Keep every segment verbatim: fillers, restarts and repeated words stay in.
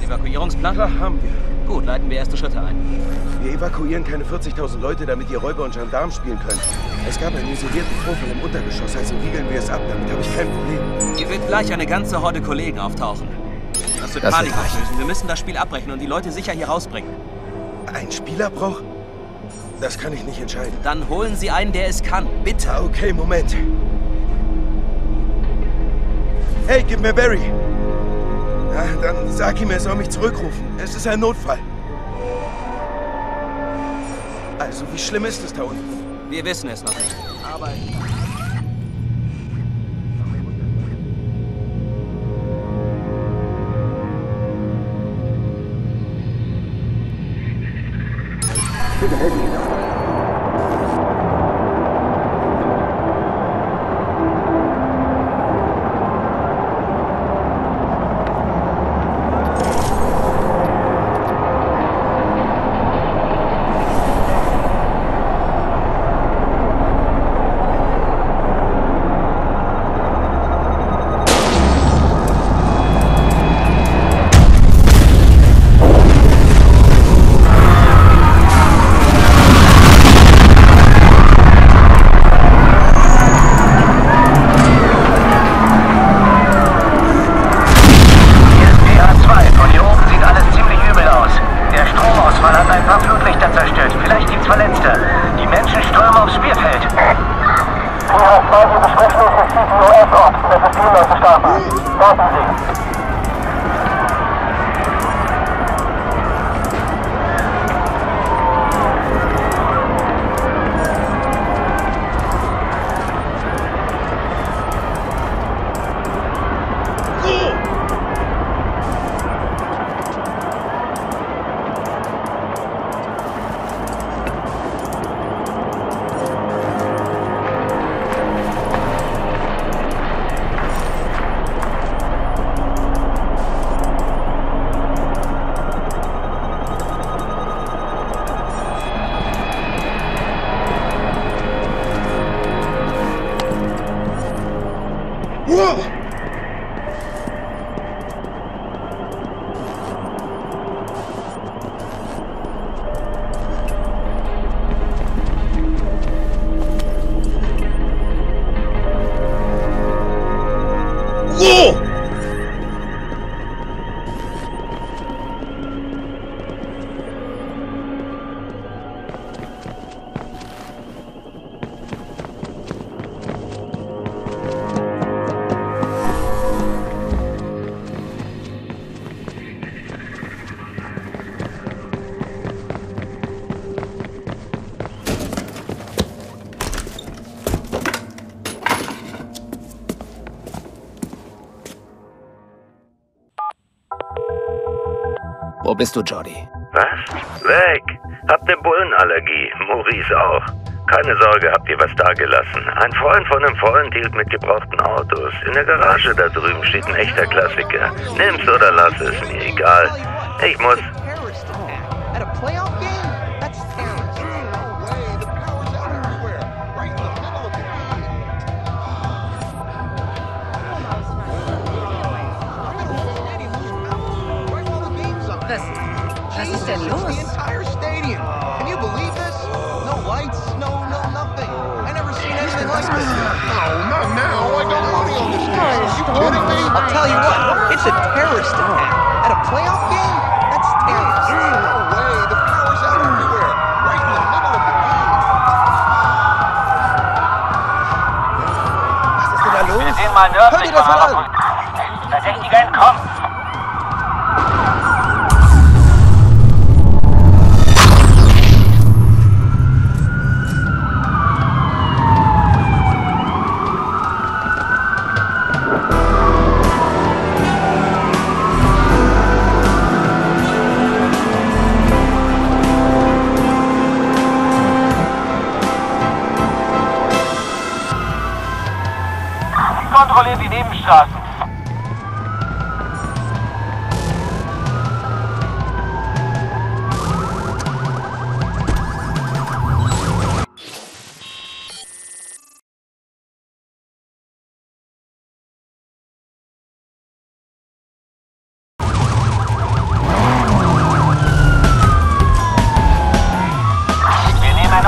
Evakuierungsplan? Klar, haben wir. Gut, leiten wir erste Schritte ein. Wir evakuieren keine vierzigtausend Leute, damit ihr Räuber und Gendarm spielen könnt. Es gab einen isolierten Vorfall im Untergeschoss, also riegeln wir es ab. Damit habe ich kein Problem. Hier wird gleich eine ganze Horde Kollegen auftauchen. Das wird Das Panik wird auslösen. Wir müssen das Spiel abbrechen und die Leute sicher hier rausbringen. Ein Spielabbruch? Das kann ich nicht entscheiden. Dann holen Sie einen, der es kann. Bitte. Ah, okay, Moment. Hey, gib mir Barry. Ja, dann sag ihm, er soll mich zurückrufen. Es ist ein Notfall. Also, wie schlimm ist es da unten? Wir wissen es noch nicht. Aber... Bitte helf mir. Wo bist du, Jordi? Was? Weg! Hab ne Bullenallergie. Maurice auch. Keine Sorge, habt ihr was dagelassen. Ein Freund von einem Freund hielt mit gebrauchten Autos. In der Garage da drüben steht ein echter Klassiker. Nimm's oder lass es, mir egal. Ich muss... Was, was ist denn los? I'll tell you what, it's a terrorist attack. At a playoff game? That's terrorist. No way, the power's out everywhere. Right in the middle of the game. Was ist denn da los? Wir sehen mal Hör nördlich dir das von mal eurer an! Position. Verdächtiger entkommen. Kontrolliert die Nebenstraßen.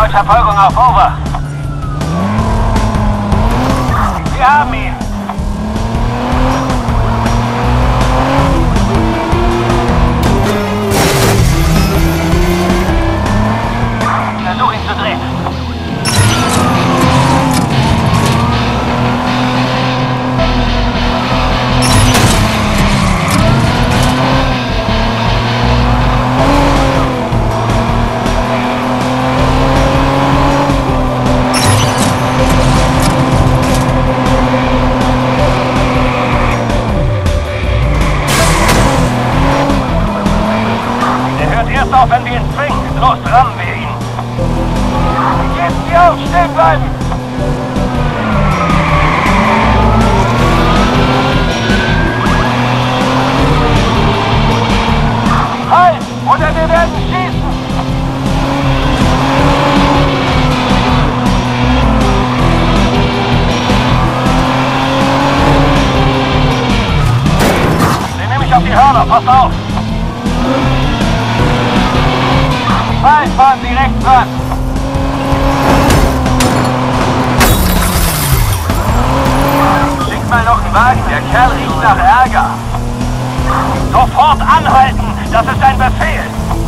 erneut Verfolgung auf, over. Wir haben ihn. Versuch ihn zu drehen. Auf, wenn wir ihn zwingen. Los, rammen wir ihn. Jetzt hier auf, stehen bleiben. Halt, oder wir werden schießen. Sie nehmen mich auf die Hörner, passt auf. Bald fahren Sie rechts ran. Schickt mal noch einen Wagen, der Kerl riecht nach Ärger. Sofort anhalten, das ist ein Befehl.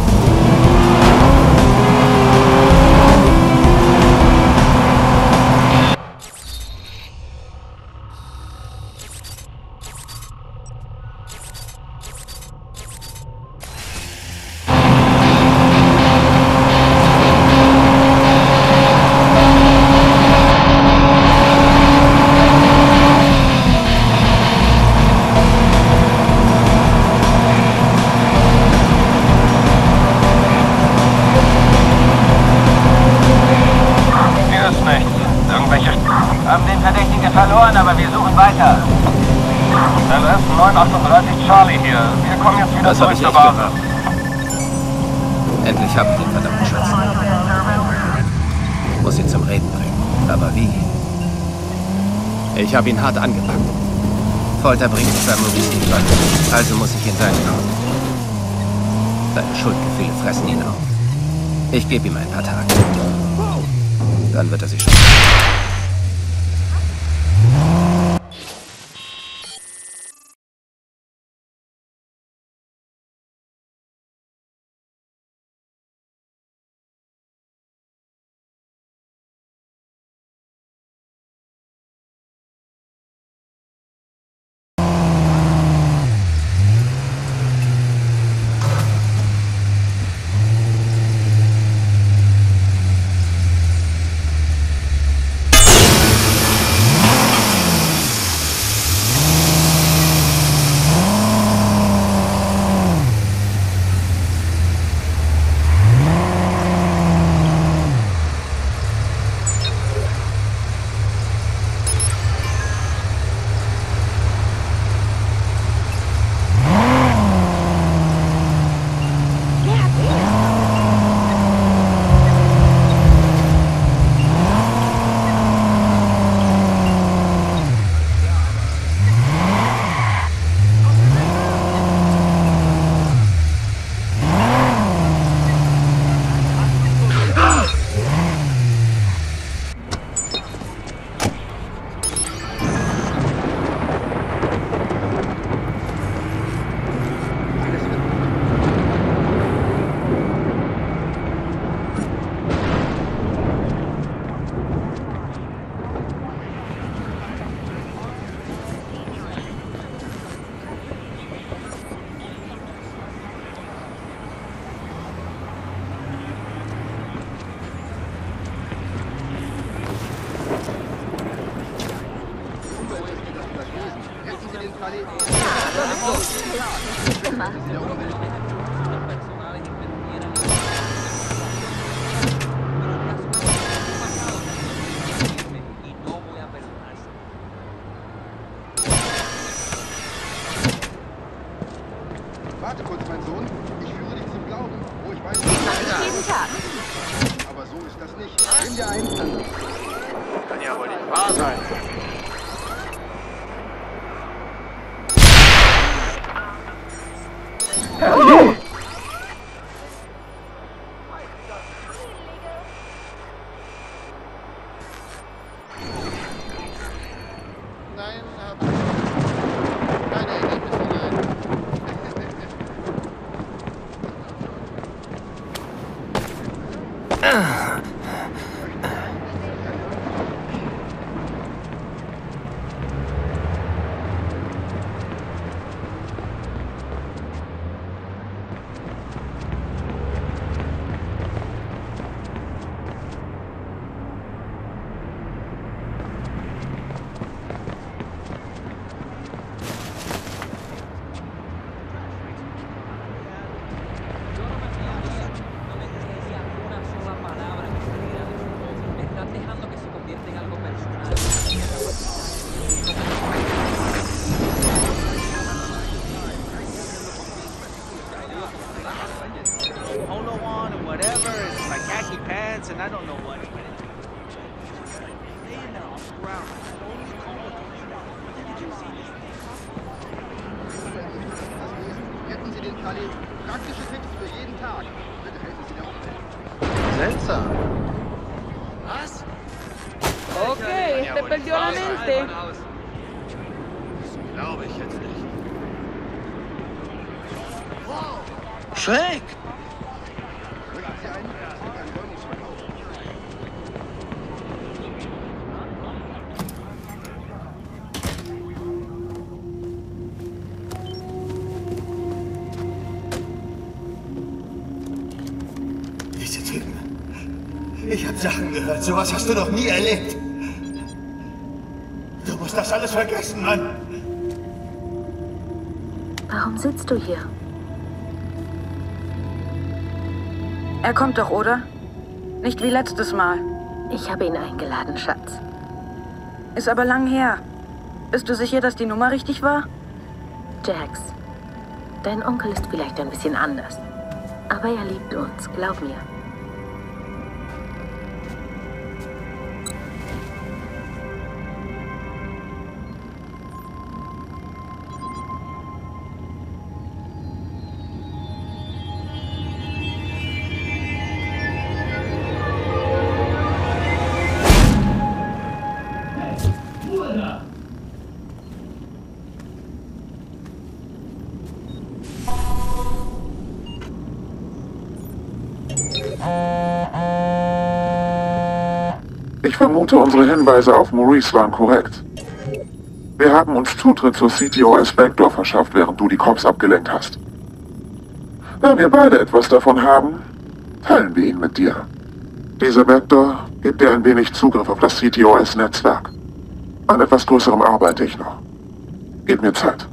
Verloren, aber wir suchen weiter. L S neun achtunddreißig Charlie hier. Wir kommen jetzt wieder zurück zur Basis. Endlich habe ich den verdammten Schatz. Muss ihn zum Reden bringen. Aber wie? Ich habe ihn hart angepackt. Folter bringt mich bei Maurice nicht weiter. Also muss ich in seinen Haut. Seine Schuldgefühle fressen ihn auf. Ich gebe ihm ein paar Tage. Dann wird er sich schon... Warte kurz, mein Sohn. Ich führe dich zum Glauben. Oh, ich weiß Das mache ich jeden Tag. Aber so ist das nicht. Nimm dir eins an. Kann ja wohl nicht wahr sein. Polo on or whatever, it's my khaki pants, and I don't know what. Hätten Sie den Khalil. Praktische Tipps für jeden Tag. Bitte helfen Sie der Umwelt. Seltsam. Was? Ok, este perdió la mente. Glaube ich jetzt nicht. Shrek! Möchten Sie einen? Es gibt einen Räumungsverkauf. Diese Typen. Ich habe Sachen gehört. Sowas hast du noch nie erlebt. Du musst das alles vergessen, Mann. Warum sitzt du hier? Er kommt doch, oder? Nicht wie letztes Mal. Ich habe ihn eingeladen, Schatz. Ist aber lang her. Bist du sicher, dass die Nummer richtig war? Jax, dein Onkel ist vielleicht ein bisschen anders. Aber er liebt uns, glaub mir. Ich vermute, unsere Hinweise auf Maurice waren korrekt. Wir haben uns Zutritt zur C T O S Backdoor verschafft, während du die Cops abgelenkt hast. Da wir beide etwas davon haben, teilen wir ihn mit dir. Dieser Backdoor gibt dir ein wenig Zugriff auf das C T O S-Netzwerk. An etwas Größerem arbeite ich noch. Gib mir Zeit.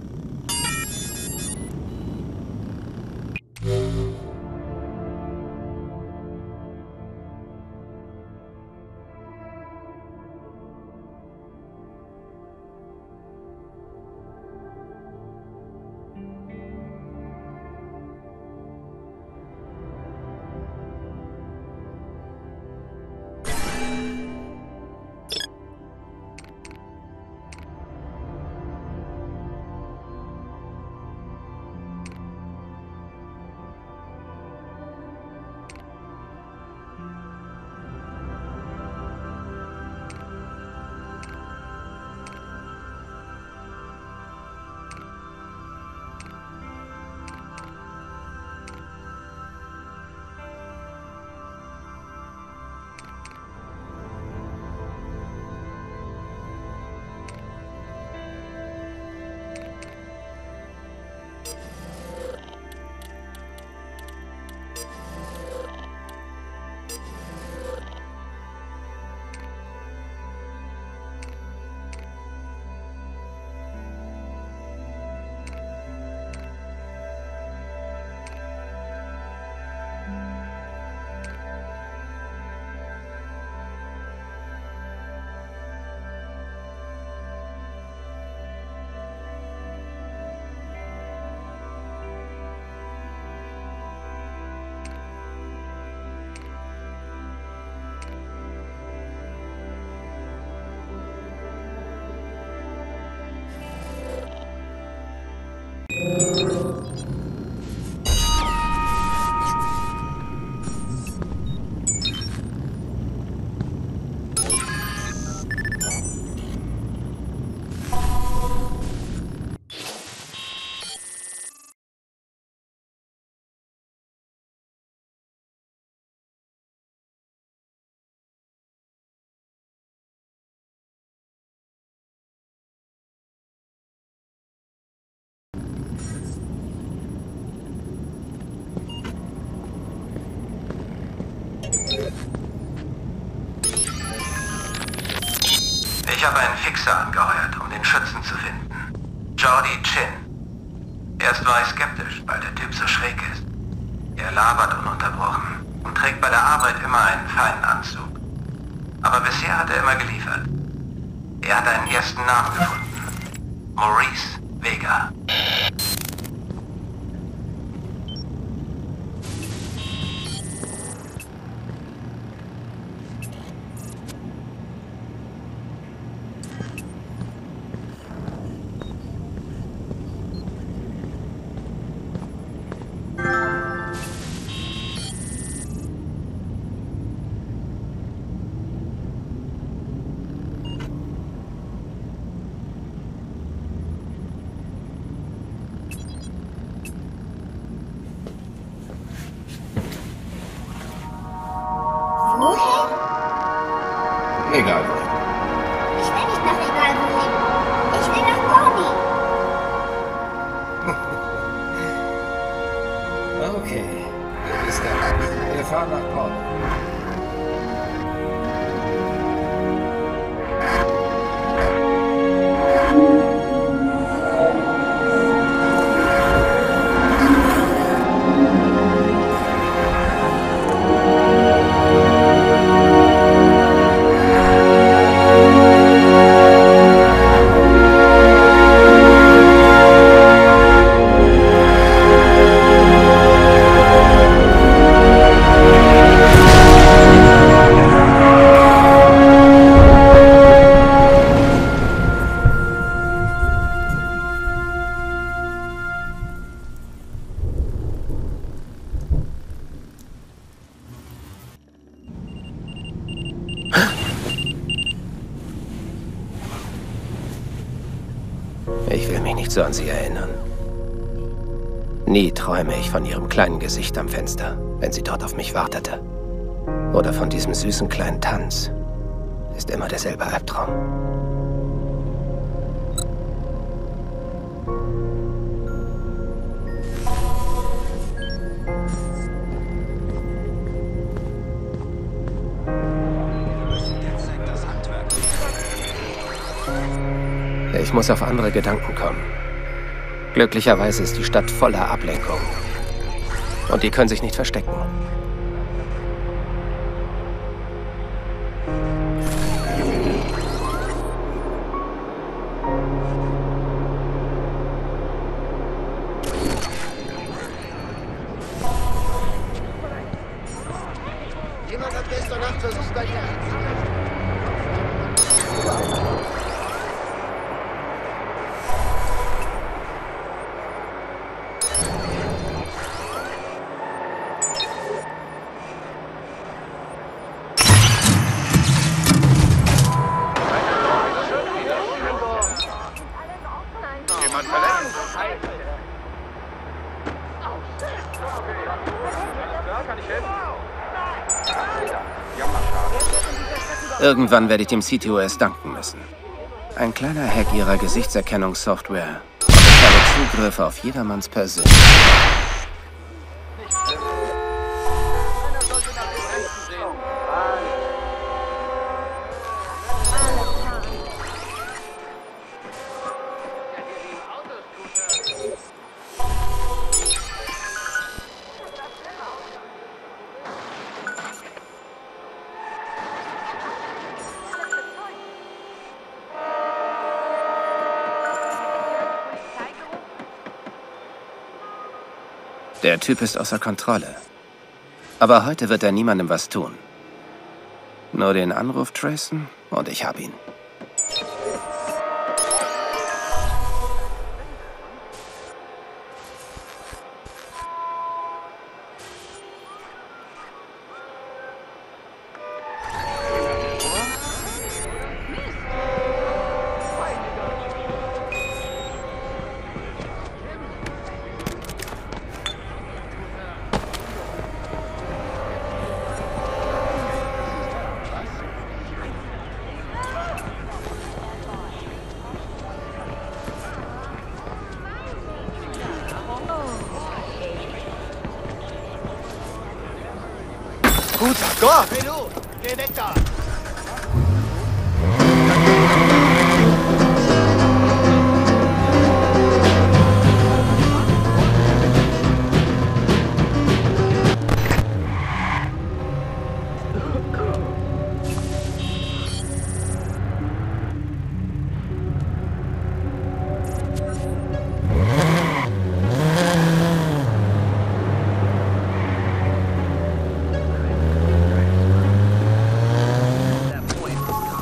Ich habe einen Fixer angeheuert, um den Schützen zu finden. Jordi Chin. Erst war ich skeptisch, weil der Typ so schräg ist. Er labert ununterbrochen und trägt bei der Arbeit immer einen feinen Anzug. Aber bisher hat er immer geliefert. Er hat einen ersten Namen gefunden. Maurice Vega. Egal wohin. Ich will nicht nach egal wohin. Ich will nach Pony. Okay, bis dann. Wir fahren nach Pony. Ich will mich nicht so an sie erinnern. Nie träume ich von ihrem kleinen Gesicht am Fenster, wenn sie dort auf mich wartete. Oder von diesem süßen kleinen Tanz. Ist immer derselbe Albtraum. Ich muss auf andere Gedanken kommen. Glücklicherweise ist die Stadt voller Ablenkung. Und die können sich nicht verstecken. Jemand hat gestern Nacht versucht, bei dir einzubrechen. Irgendwann werde ich dem C T O S danken müssen. Ein kleiner Hack ihrer Gesichtserkennungssoftware. Und ich habe Zugriff auf jedermanns Persönlichkeit. Der Typ ist außer Kontrolle. Aber heute wird er niemandem was tun. Nur den Anruf tracen und ich hab ihn. Gut, go! Hey du, geh weg da!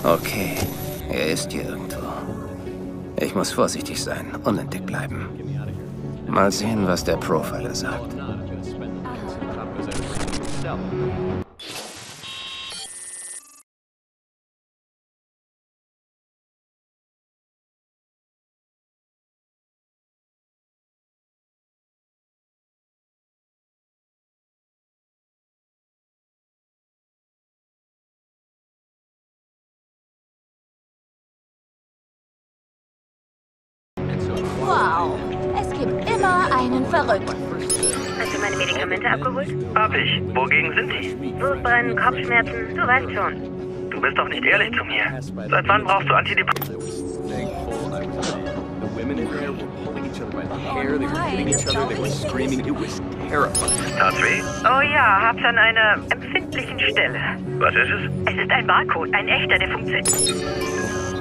Okay, er ist hier irgendwo. Ich muss vorsichtig sein, unentdeckt bleiben. Mal sehen, was der Profiler sagt. Wow, es gibt immer einen Verrückten. Hast du meine Medikamente abgeholt? Hab ich. Wogegen sind die? Sodbrennen, Kopfschmerzen, du weißt schon. Du bist doch nicht ehrlich zu mir. Seit wann brauchst du Antidepressiva? Tat's weh? Oh ja, hab's an einer empfindlichen Stelle. Was ist es? Es ist ein Barcode, ein echter, der funktioniert.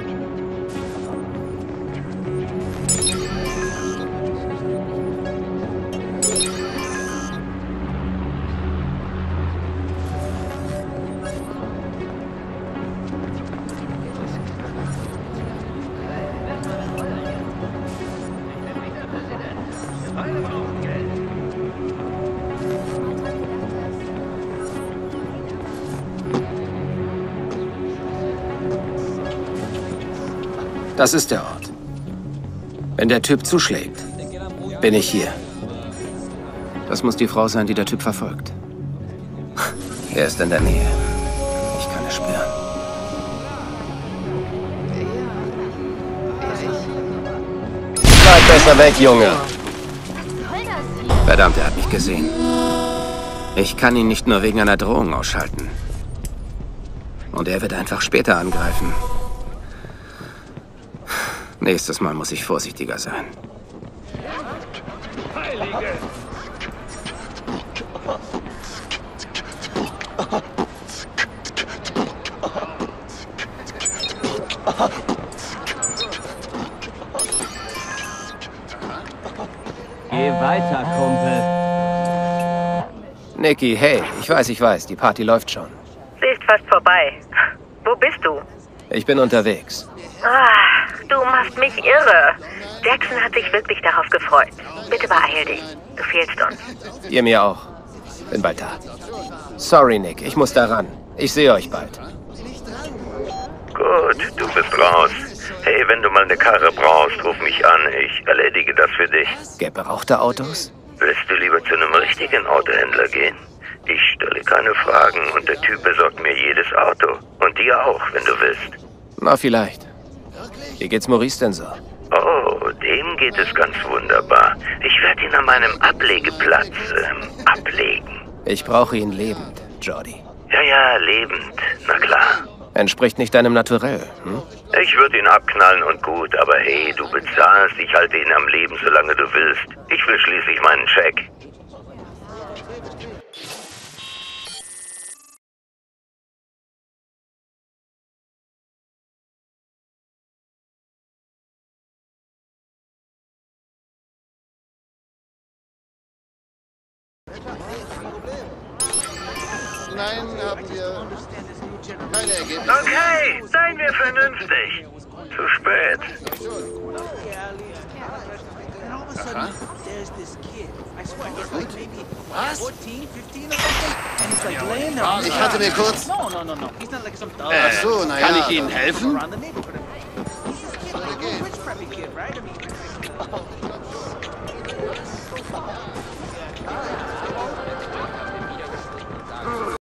Das ist der Ort. Wenn der Typ zuschlägt, bin ich hier. Das muss die Frau sein, die der Typ verfolgt. Er ist in der Nähe. Ich kann es spüren. Bleib besser weg, Junge. Verdammt, er hat mich gesehen. Ich kann ihn nicht nur wegen einer Drohung ausschalten. Und er wird einfach später angreifen. Nächstes Mal muss ich vorsichtiger sein. Heilige! Geh weiter, Kumpel. Nicky, hey, ich weiß, ich weiß, die Party läuft schon. Sie ist fast vorbei. Wo bist du? Ich bin unterwegs. Ah, du machst mich irre. Jackson hat sich wirklich darauf gefreut. Bitte beeil dich. Du fehlst uns. Ihr mir auch. Bin bald da. Sorry, Nick, ich muss da ran. Ich sehe euch bald. Gut, du bist raus. Hey, wenn du mal eine Karre brauchst, ruf mich an. Ich erledige das für dich. Gebrauchte Autos? Willst du lieber zu einem richtigen Autohändler gehen? Ich stelle keine Fragen und der Typ besorgt mir jedes Auto. Und dir auch, wenn du willst. Na, vielleicht. Wie geht's Maurice denn so? Oh, dem geht es ganz wunderbar. Ich werde ihn an meinem Ablegeplatz ähm, ablegen. Ich brauche ihn lebend, Jordi. Ja, ja, lebend. Na klar. Entspricht nicht deinem Naturell, hm? Ich würde ihn abknallen und gut, aber hey, du bezahlst. Ich halte ihn am Leben, solange du willst. Ich will schließlich meinen Scheck. Nein, habt ihr keine Ergebnisse. Okay, seien wir vernünftig. Zu spät. Aha. Was? Ich hatte mir kurz... Ach so, naja. Kann ich Ihnen helfen? Was soll gehen?